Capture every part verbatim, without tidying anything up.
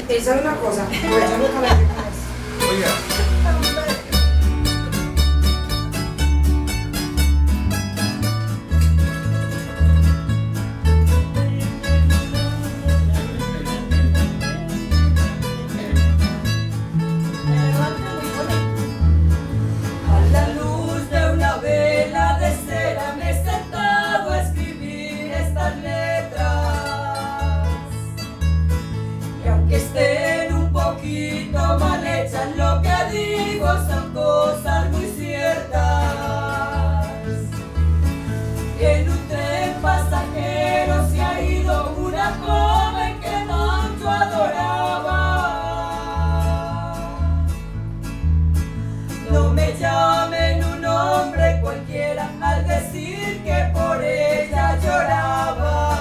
Y sabe una cosa, pues yo nunca me fui con eso. Oiga. Estén un poquito mal hechas, lo que digo son cosas muy ciertas. En un tren pasajero se ha ido una joven que tanto adoraba. No me llamen un hombre cualquiera al decir que por ella lloraba.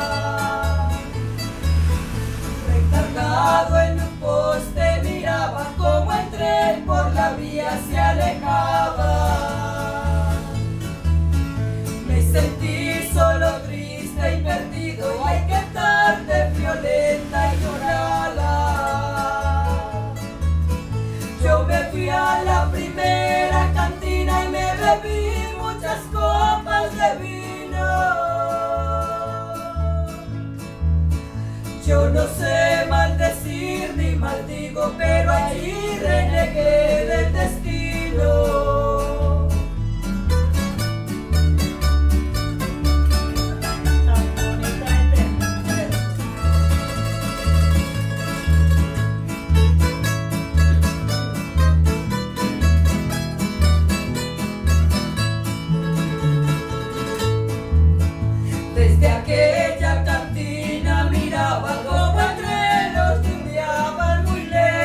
En un poste miraba como el tren por la vía se alejaba. Me sentí solo, triste y perdido, y ay, qué tarde violenta y llorada. Yo me fui a la primera cantina y me bebí muchas copas de vino. Yo no sé maldecir ni maldigo, pero allí renegué del destino. Desde aquella cantina miraba como el tren los enviaban muy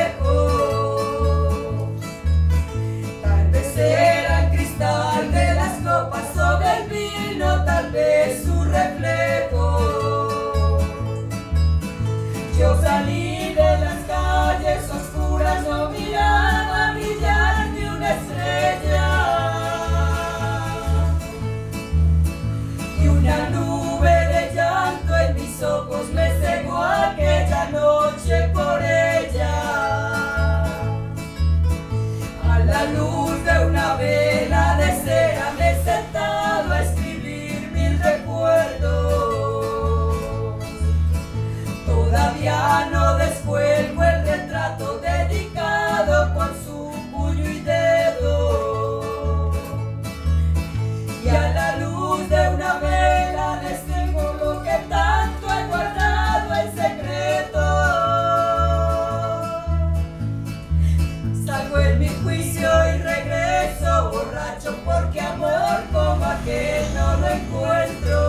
lejos. Tal vez era el cristal de las copas sobre el vino, tal vez su reflejo. Yo salí de las calles oscuras, no miraba brillar ni una estrella. Y una nube de llanto en mis ojos me cegó aquella noche por ella. A la luz de una vela de cera me he sentado a escribir mil recuerdos. Todavía no descuelgo el retrato dedicado con su puño y dedo. Y a la luz de una vela les tengo lo que tanto he guardado en secreto. Salgo en mi juicio y regreso borracho, porque amor como aquel no lo encuentro.